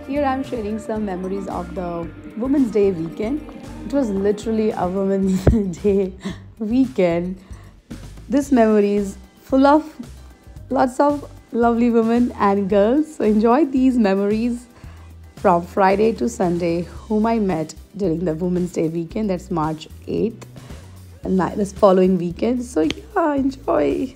Here I'm sharing some memories of the Women's Day weekend. It was literally a Women's Day weekend. This memory is full of lots of lovely women and girls. So enjoy these memories from Friday to Sunday, whom I met during the Women's Day weekend. That's March 8th, and this following weekend. So yeah, enjoy.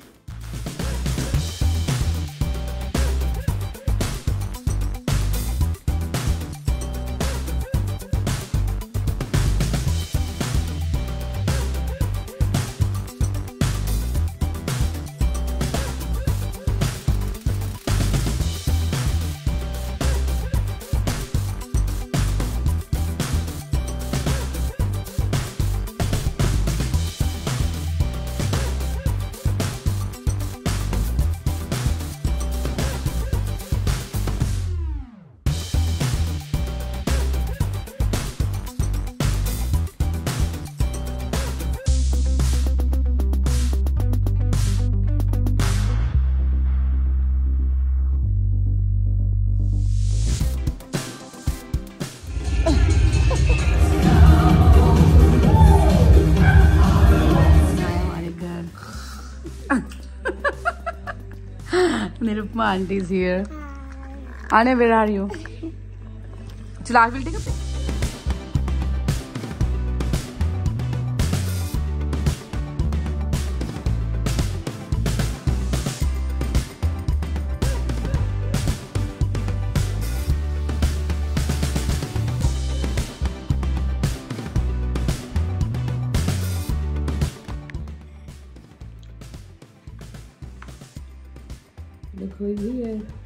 Nirupma auntie is here. Ane, where are you? Chalo, I will take a pic. Look who is here.